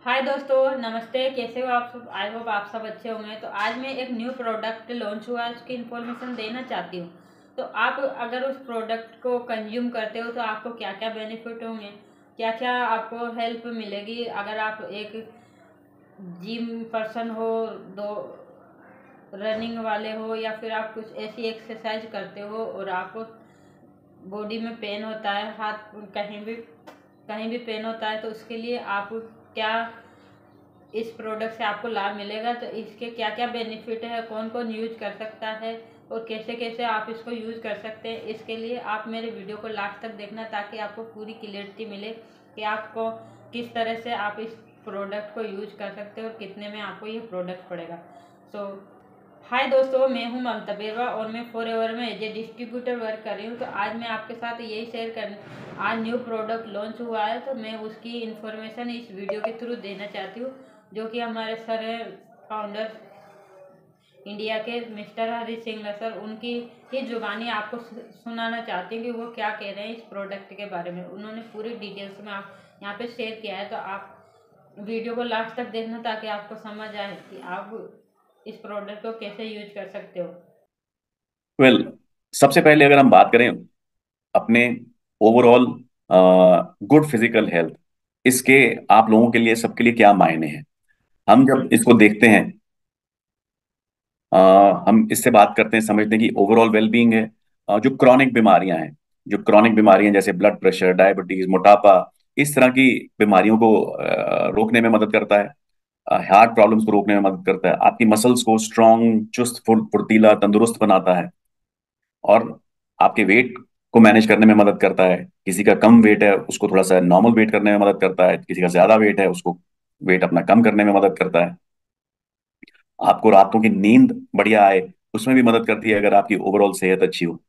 हाय दोस्तों, नमस्ते। कैसे हो आप सब? आई होप आप सब अच्छे होंगे। तो आज मैं एक न्यू प्रोडक्ट लॉन्च हुआ है उसकी इन्फॉर्मेशन देना चाहती हूँ। तो आप अगर उस प्रोडक्ट को कंज्यूम करते हो तो आपको क्या क्या बेनिफिट होंगे, क्या क्या आपको हेल्प मिलेगी। अगर आप एक जिम पर्सन हो, दो रनिंग वाले हो, या फिर आप कुछ ऐसी एक्सरसाइज करते हो और आपको बॉडी में पेन होता है, हाथ कहीं भी पेन होता है, तो उसके लिए आप क्या इस प्रोडक्ट से आपको लाभ मिलेगा। तो इसके क्या क्या बेनिफिट है, कौन कौन यूज कर सकता है और कैसे कैसे आप इसको यूज कर सकते हैं, इसके लिए आप मेरे वीडियो को लास्ट तक देखना, ताकि आपको पूरी क्लियरिटी मिले कि आपको किस तरह से आप इस प्रोडक्ट को यूज कर सकते हो और कितने में आपको ये प्रोडक्ट पड़ेगा। सो हाय दोस्तों, मैं हूं ममता बेरवा और मैं फॉरएवर में एज ए डिस्ट्रीब्यूटर वर्क कर रही हूं। तो आज मैं आपके साथ यही शेयर कर, आज न्यू प्रोडक्ट लॉन्च हुआ है तो मैं उसकी इन्फॉर्मेशन इस वीडियो के थ्रू देना चाहती हूँ, जो कि हमारे सर हैं, फाउंडर इंडिया के मिस्टर हरी सिंह सर, उनकी ही जुबानी आपको सुनाना चाहती हूँ कि वो क्या कह रहे हैं इस प्रोडक्ट के बारे में। उन्होंने पूरी डिटेल्स में आप यहाँ पे शेयर किया है। तो आप वीडियो को लास्ट तक देखना, ताकि आपको समझ आए कि आप इस प्रोडक्ट को कैसे यूज कर सकते हो। वेल सबसे पहले अगर हम बात करें अपने ओवरऑल गुड फिजिकल हेल्थ, इसके आप लोगों के लिए सबके लिए क्या मायने हैं। हम जब इसको देखते हैं, अ, हम इससे बात करते हैं, समझते हैं कि ओवरऑल वेलबींग है। जो क्रॉनिक बीमारियां हैं, जो क्रॉनिक बीमारियां जैसे ब्लड प्रेशर, डायबिटीज, मोटापा, इस तरह की बीमारियों को रोकने में मदद करता है। हार्ट प्रॉब्लम्स को रोकने में मदद करता है। आपकी मसल्स को स्ट्रांग, चुस्त, फुर्तीला, तंदुरुस्त बनाता है। और आपके वेट को मैनेज करने में मदद करता है। किसी का कम वेट है उसको थोड़ा सा नॉर्मल वेट करने में मदद करता है, किसी का ज्यादा वेट है उसको वेट अपना कम करने में मदद करता है। आपको रातों की नींद बढ़िया आए उसमें भी मदद करती है, अगर आपकी ओवरऑल सेहत अच्छी हो।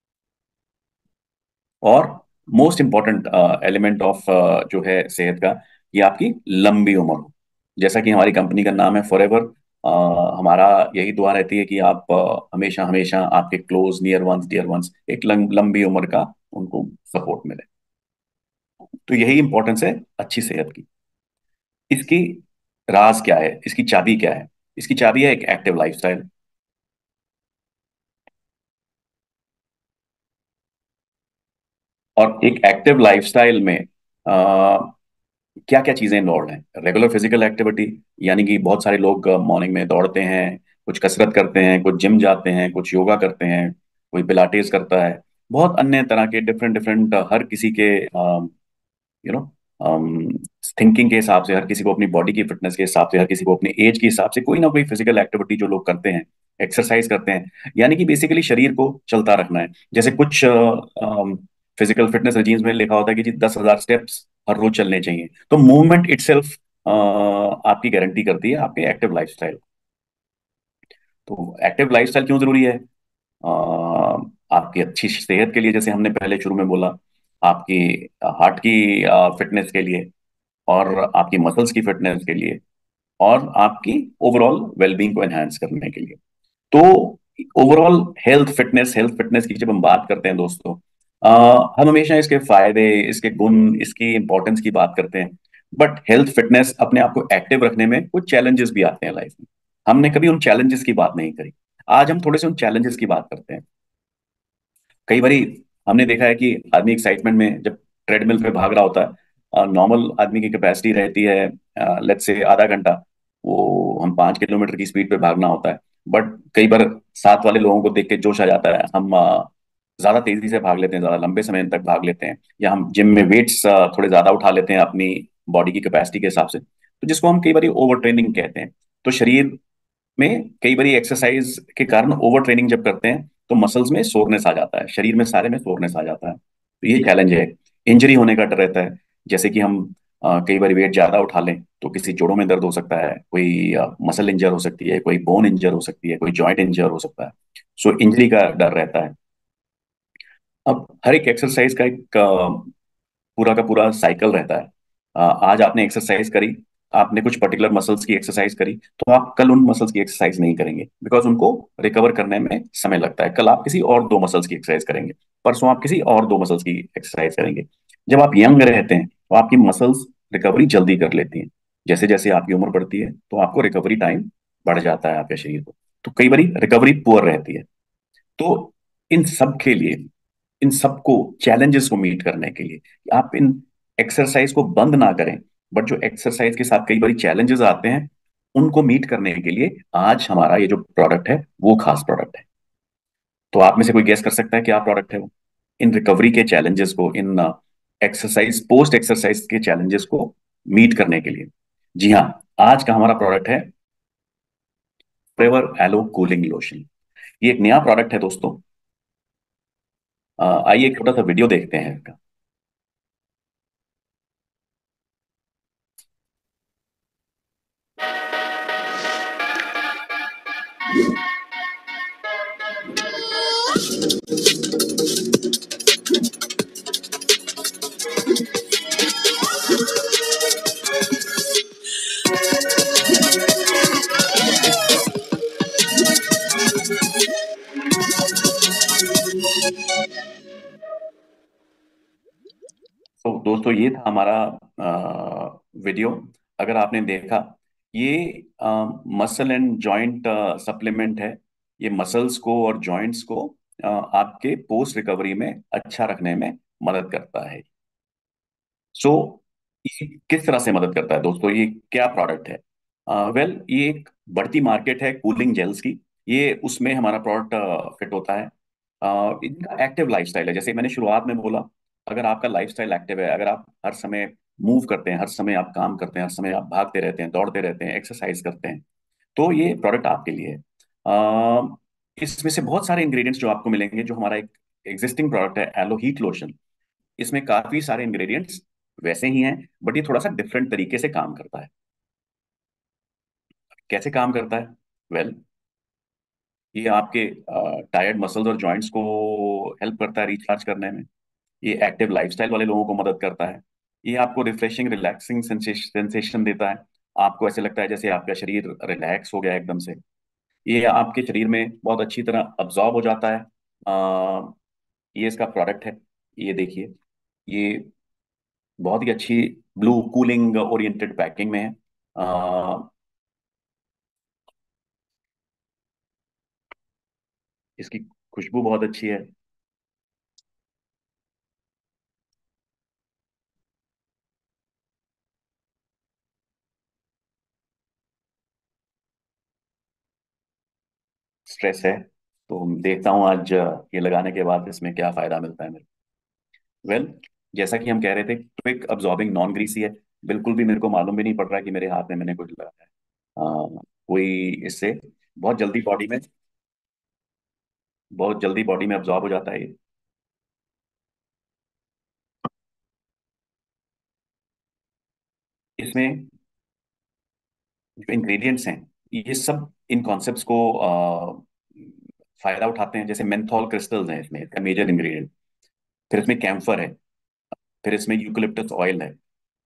और मोस्ट इंपॉर्टेंट एलिमेंट ऑफ जो है सेहत का, ये आपकी लंबी उम्र हो। जैसा कि हमारी कंपनी का नाम है फॉरएवर, हमारा यही दुआ रहती है कि आप हमेशा हमेशा आपके close, near ones, dear ones एक लंबी उम्र का उनको सपोर्ट मिले। तो यही इंपॉर्टेंस है अच्छी सेहत की। इसकी राज क्या है, इसकी चाबी क्या है? इसकी चाबी है एक एक्टिव लाइफस्टाइल। और एक एक्टिव लाइफस्टाइल में क्या क्या चीजें इन्वॉल्व हैं? रेगुलर फिजिकल एक्टिविटी, यानी कि बहुत सारे लोग मॉर्निंग में दौड़ते हैं, कुछ कसरत करते हैं, कुछ जिम जाते हैं, कुछ योगा करते हैं, कोई पिलाटेस करता है। बहुत अन्य तरह के डिफरेंट डिफरेंट, हर किसी के यू नो थिंकिंग के हिसाब से, हर किसी को अपनी बॉडी की फिटनेस के हिसाब से, हर किसी को अपनी एज के हिसाब से कोई ना कोई फिजिकल एक्टिविटी जो लोग करते हैं, एक्सरसाइज करते हैं। यानी कि बेसिकली शरीर को चलता रखना है। जैसे कुछ फिजिकल फिटनेस रजीम्स में लिखा होता है कि जी 10,000 स्टेप्स हर रोज चलने चाहिए। तो मूवमेंट इटसेल्फ आपकी गारंटी करती है आपके एक्टिव लाइफस्टाइल। तो एक्टिव लाइफस्टाइल क्यों जरूरी है? अ, आपकी अच्छी सेहत के लिए, जैसे हमने पहले शुरू में बोला, आपकी हार्ट की फिटनेस के लिए, और आपकी मसल्स की फिटनेस के लिए, और आपकी ओवरऑल वेलबींग को एनहांस करने के लिए। तो ओवरऑल हेल्थ फिटनेस की जब हम बात करते हैं दोस्तों, हम हमेशा इसके फायदे, इसके गुण, इसकी इंपॉर्टेंस की बात करते हैं। बट हेल्थ फिटनेस अपने आप को एक्टिव रखने में कुछ चैलेंजेस भी आते हैं लाइफ में। हमने कभी उन चैलेंजेस की बात नहीं करी। आज हम थोड़े से उन चैलेंजेस की बात करते हैं। कई बारी हमने देखा है कि आदमी एक्साइटमेंट में जब ट्रेडमिल पे भाग रहा होता है, नॉर्मल आदमी की कैपेसिटी रहती है लेट्स से आधा घंटा, वो हम 5 किलोमीटर की स्पीड पे भागना होता है। बट कई बार साथ वाले लोगों को देख के जोश आ जाता है, हम ज्यादा तेजी से भाग लेते हैं, ज्यादा लंबे समय तक भाग लेते हैं, या हम जिम में वेट्स थोड़े ज्यादा उठा लेते हैं अपनी बॉडी की कैपेसिटी के हिसाब से, तो जिसको हम कई बार ओवर ट्रेनिंग कहते हैं। तो शरीर में कई बार एक्सरसाइज के कारण ओवर ट्रेनिंग जब करते हैं तो मसल्स में सोरनेस आ जाता है, शरीर में सारे में सोरनेस आ जाता है। तो ये चैलेंज है। इंजरी होने का डर रहता है। जैसे कि हम कई बार वेट ज्यादा उठा लें तो किसी जोड़ों में दर्द हो सकता है, कोई मसल इंजर हो सकती है, कोई बोन इंजर हो सकती है, कोई जॉइंट इंजर हो सकता है। सो इंजरी का डर रहता है। अब हर एक एक्सरसाइज का एक पूरा का पूरा साइकिल रहता है। आज आपने एक्सरसाइज करी, आपने कुछ पर्टिकुलर मसल्स की एक्सरसाइज करी, तो आप कल उन मसल्स की एक्सरसाइज नहीं करेंगे, बिकॉज उनको रिकवर करने में समय लगता है। कल आप किसी और दो मसल्स की एक्सरसाइज करेंगे, परसों आप किसी और दो मसल्स की एक्सरसाइज करेंगे। जब आप यंग रहते हैं तो आपकी मसल्स रिकवरी जल्दी कर लेती हैं। जैसे जैसे आपकी उम्र बढ़ती है तो आपको रिकवरी टाइम बढ़ जाता है आपके शरीर को, तो कई बार रिकवरी पुअर रहती है। तो इन सब के लिए, इन सबको चैलेंजेस को मीट करने के लिए, आप इन एक्सरसाइज को बंद ना करें, बट जो एक्सरसाइज के साथ कई बार चैलेंजेस आते हैं उनको मीट करने के लिए आज हमारा ये जो प्रोडक्ट है वो खास प्रोडक्ट है। तो आप में से कोई गेस कर सकता है क्या प्रोडक्ट है वो, इन रिकवरी के चैलेंजेस को, इन एक्सरसाइज पोस्ट एक्सरसाइज के चैलेंजेस को मीट करने के लिए? जी हाँ, आज का हमारा प्रोडक्ट है फ्लेवर एलो कूलिंग लोशन। ये एक नया प्रोडक्ट है दोस्तों। आइए एक छोटा सा वीडियो देखते हैं इसका। तो दोस्तों ये था हमारा वीडियो। अगर आपने देखा, ये मसल एंड जॉइंट सप्लीमेंट है। ये मसल्स को और जॉइंट्स को आपके पोस्ट रिकवरी में अच्छा रखने में मदद करता है। सो ये किस तरह से मदद करता है दोस्तों, ये क्या प्रोडक्ट है? वेल, ये एक बढ़ती मार्केट है कूलिंग जेल्स की। ये उसमें हमारा प्रोडक्ट फिट होता है। इनका एक्टिव लाइफस्टाइल है, जैसे मैंने शुरुआत में बोला। अगर आपका लाइफस्टाइल एक्टिव है, अगर आप हर समय मूव करते हैं, हर समय आप काम करते हैं, हर समय आप भागते रहते हैं, दौड़ते रहते हैं, एक्सरसाइज करते हैं, तो ये प्रोडक्ट आपके लिए है। इसमें से बहुत सारे इंग्रेडिएंट्स जो आपको मिलेंगे, जो हमारा एक एग्जिस्टिंग प्रोडक्ट है एलो हीट लोशन, इसमें काफी सारे इंग्रेडिएंट्स वैसे ही हैं, बट ये थोड़ा सा डिफरेंट तरीके से काम करता है। कैसे काम करता है? वेल, ये आपके टायर्ड मसल्स और जॉइंट्स को हेल्प करता है रिचार्ज करने में। ये एक्टिव लाइफस्टाइल वाले लोगों को मदद करता है। ये आपको रिफ्रेशिंग रिलैक्सिंग सेंसेशन देता है। आपको ऐसे लगता है जैसे आपका शरीर रिलैक्स हो गया एकदम से। ये आपके शरीर में बहुत अच्छी तरह अब्जॉर्ब हो जाता है। ये इसका प्रोडक्ट है। ये देखिए, ये बहुत ही अच्छी ब्लू कूलिंग ओरिएंटेड पैकिंग में है। इसकी खुशबू बहुत अच्छी है। स्ट्रेस है तो देखता हूँ आज ये लगाने के बाद इसमें क्या फायदा मिलता है मेरे। वेल, जैसा कि हम कह रहे थे, क्विक अब्जॉर्बिंग नॉन ग्रीसी है। बिल्कुल भी मेरे को मालूम भी नहीं पड़ रहा कि मेरे हाथ में मैंने कुछ लगाया है। कोई इससे बहुत जल्दी बॉडी में बहुत जल्दी बॉडी में अब्जॉर्ब हो जाता है ये। इसमें जो इंग्रेडिएंट्स हैं, ये सब इन कॉन्सेप्ट्स को फायदा उठाते हैं। जैसे मेंथॉल क्रिस्टल्स हैं इसमें, इसका मेजर इंग्रेडिएंट। फिर इसमें कैम्फर है। फिर इसमें यूकलिप्टस ऑयल है।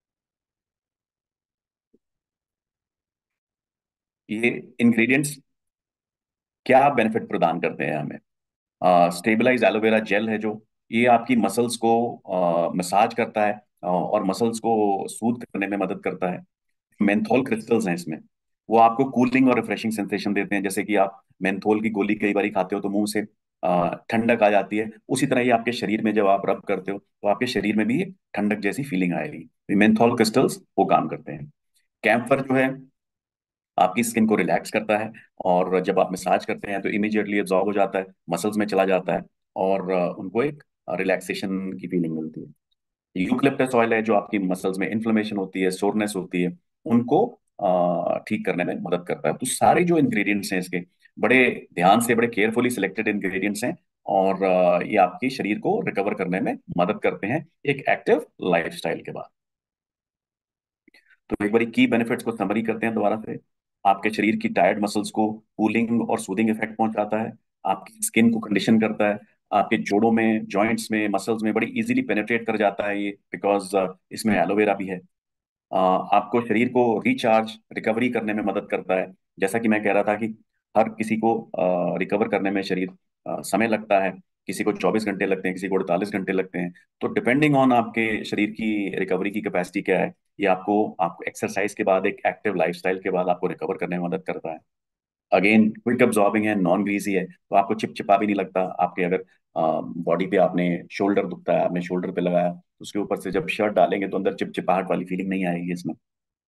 ये इंग्रेडिएंट्स क्या बेनिफिट प्रदान करते हैं हमें? स्टेबलाइज एलोवेरा जेल है जो, ये आपकी मसल्स को मसाज करता है और मसल्स को सूद करने में मदद करता है। मेंथोल क्रिस्टल्स हैं इसमें, वो आपको कूलिंग और रिफ्रेशिंग सेंसेशन देते हैं। जैसे कि आप मेंथोल की गोली कई बार खाते हो तो मुंह से ठंडक आ जाती है, उसी तरह ये आपके शरीर में जब आप रब करते हो तो आपके शरीर में भी ठंडक जैसी फीलिंग आएगी। मेंथोल क्रिस्टल्स वो काम करते हैं। कैम्फर जो है आपकी स्किन को रिलैक्स करता है, और जब आप मसाज करते हैं तो इमीडिएटली एब्जॉर्ब हो जाता है, मसल्स में चला जाता है, और उनको एक रिलैक्सेशन की फीलिंग मिलती है। यूकलिप्टस ऑयल है जो आपकी मसल्स में इन्फ्लेमेशन होती है, सोरनेस होती है, उनको ठीक करने में मदद करता है। तो सारे जो इंग्रेडिएंट्स हैं इसके, बड़े ध्यान से, बड़े केयरफुली सिलेक्टेड इंग्रेडिएंट्स हैं, और ये आपके शरीर को रिकवर करने में मदद करते हैं एक एक्टिव लाइफस्टाइल के बाद। तो एक बार की बेनिफिट्स को समरी करते हैं दोबारा से। आपके शरीर की टायर्ड मसल्स को कूलिंग और सूदिंग इफेक्ट पहुंचाता है। आपकी स्किन को कंडीशन करता है। आपके जोड़ों में, जॉइंट्स में, मसल्स में बड़ी इजीली पेनिट्रेट कर जाता है ये, बिकॉज इसमें एलोवेरा भी है। आपको शरीर को रिचार्ज, रिकवरी करने में मदद करता है। जैसा कि मैं कह रहा था कि हर किसी को रिकवर करने में शरीर समय लगता है। किसी को 24 घंटे लगते हैं, किसी को 48 घंटे लगते हैं। तो डिपेंडिंग ऑन आपके शरीर की रिकवरी की कैपेसिटी क्या है, ये आपको एक्सरसाइज के बाद, एक एक्टिव लाइफस्टाइल के बाद आपको रिकवर करने में मदद करता है। अगेन क्विक अब्जॉर्बिंग है, नॉन ग्रीजी है, तो आपको चिपचिपा भी नहीं लगता। आपके अगर बॉडी पे आपने शोल्डर दुखता है, आपने शोल्डर पे लगाया, तो उसके ऊपर से जब शर्ट डालेंगे तो अंदर चिपचिपाहट वाली फीलिंग नहीं आएगी इसमें।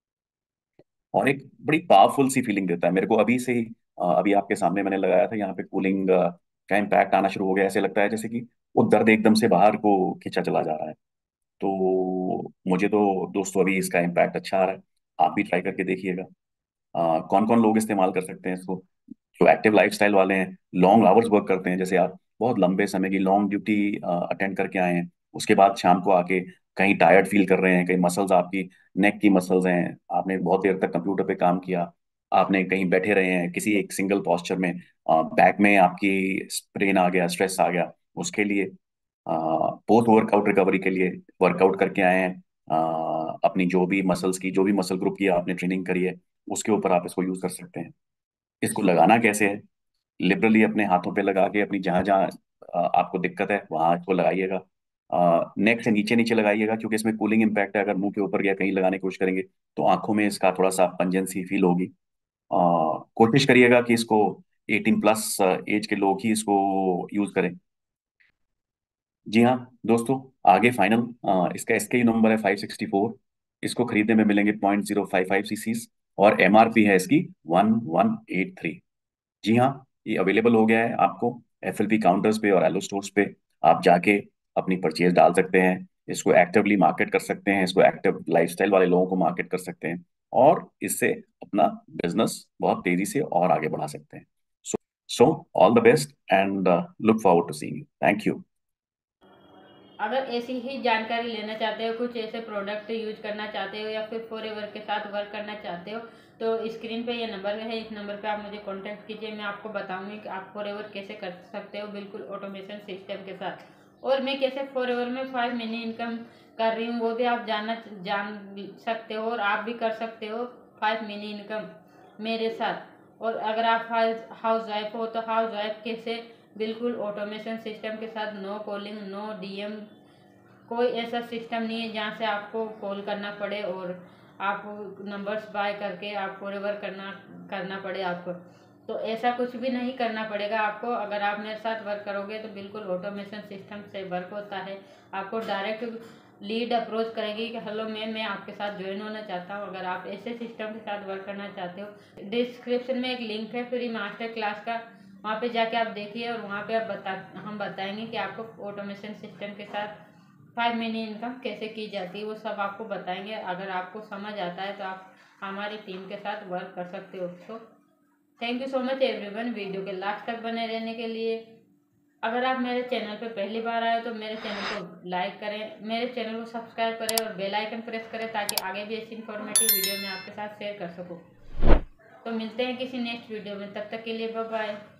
और एक बड़ी पावरफुल सी फीलिंग देता है मेरे को। अभी से ही अभी आपके सामने मैंने लगाया था, यहाँ पे कूलिंग का इम्पैक्ट आना शुरू हो गया। ऐसे लगता है जैसे कि वो दर्द एकदम से बाहर को खींचा चला जा रहा है। तो मुझे तो दोस्तों अभी इसका इम्पैक्ट अच्छा आ रहा है। आप भी ट्राई करके देखिएगा। कौन कौन लोग इस्तेमाल कर सकते हैं इसको? जो एक्टिव लाइफस्टाइल वाले हैं, लॉन्ग आवर्स वर्क करते हैं, जैसे आप बहुत लंबे समय की लॉन्ग ड्यूटी अटेंड करके आए हैं, उसके बाद शाम को आके कहीं टायर्ड फील कर रहे हैं, कहीं मसल्स आपकी नेक की मसल्स हैं, आपने बहुत देर तक कंप्यूटर पे काम किया, आपने कहीं बैठे रहे हैं किसी एक सिंगल पोस्चर में, बैक में आपकी स्ट्रेन आ गया, स्ट्रेस आ गया, उसके लिए पोस्ट वर्कआउट रिकवरी के लिए वर्कआउट करके आए हैं, अपनी जो भी मसल्स की, जो भी मसल ग्रुप की आपने ट्रेनिंग करी है, उसके ऊपर आप इसको यूज कर सकते हैं। इसको लगाना कैसे है? लिबरली अपने हाथों पे लगा के अपनी जहां जहां आपको दिक्कत है वहां इसको लगाइएगा। नेक से नीचे नीचे लगाइएगा, क्योंकि इसमें कूलिंग इम्पैक्ट है। अगर मुंह के ऊपर या कहीं लगाने की कोशिश करेंगे तो आंखों में इसका थोड़ा सा पंजेंसी फील होगी। कोशिश करिएगा कि इसको 18+ एज के लोग ही इसको यूज करें। जी हाँ दोस्तों, आगे फाइनल इसका एसकेयू नंबर है 564। इसको खरीदने में मिलेंगे 0.055 सीसीज, और एमआरपी है इसकी 1183। जी हाँ, ये अवेलेबल हो गया है आपको एफएलपी काउंटर्स पे और एलो स्टोर्स पे। आप जाके अपनी परचेज डाल सकते हैं, इसको एक्टिवली मार्केट कर सकते हैं, इसको एक्टिव लाइफस्टाइल वाले लोगों को मार्केट कर सकते हैं, और इससे अपना बिजनेस बहुत तेजी से और आगे बढ़ा सकते हैं। So all the best and look forward to seeing you. Thank you. अगर ऐसी ही जानकारी लेना चाहते हो, कुछ ऐसे प्रोडक्ट यूज करना चाहते हो, या फिर फॉरएवर के साथ वर्क करना चाहते हो, तो स्क्रीन पे ये नंबर है, इस नंबर पे आप मुझे कांटेक्ट कीजिए। मैं आपको बताऊंगी कि आप फॉरएवर कैसे कर सकते हो, बिल्कुल ऑटोमेशन सिस्टम के साथ। और मैं कैसे फॉरएवर में 5 महीने इनकम कर रही हूँ, वो भी आप जान सकते हो, और आप भी कर सकते हो 5 महीने इनकम मेरे साथ। और अगर आप हाउस वाइफ हो, तो हाउस वाइफ कैसे बिल्कुल ऑटोमेशन सिस्टम के साथ, नो कॉलिंग, नो डीएम, कोई ऐसा सिस्टम नहीं है जहाँ से आपको कॉल करना पड़े और आप नंबर्स बाय करके आप फॉरएवर करना पड़े आपको। तो ऐसा कुछ भी नहीं करना पड़ेगा आपको। अगर आप मेरे साथ वर्क करोगे तो बिल्कुल ऑटोमेशन सिस्टम से वर्क होता है। आपको डायरेक्ट लीड अप्रोच करेगी कि हेलो मैम, मैं आपके साथ ज्वाइन होना चाहता हूँ। अगर आप ऐसे सिस्टम के साथ वर्क करना चाहते हो, डिस्क्रिप्शन में एक लिंक है फ्री मास्टर क्लास का, वहाँ पे जाके आप देखिए, और वहाँ पे हम बताएंगे कि आपको ऑटोमेशन सिस्टम के साथ 5 महीने इनकम कैसे की जाती है, वो सब आपको बताएंगे। अगर आपको समझ आता है तो आप हमारी टीम के साथ वर्क कर सकते हो। So thank you so much everyone, video के लास्ट तक बने रहने के लिए। अगर आप मेरे चैनल पे पहली बार आए तो मेरे चैनल को लाइक करें, मेरे चैनल को सब्सक्राइब करें और बेल आइकन प्रेस करें, ताकि आगे भी ऐसी इन्फॉर्मेटिव वीडियो मैं आपके साथ शेयर कर सकूँ। तो मिलते हैं किसी नेक्स्ट वीडियो में, तब तक के लिए बाय बाय।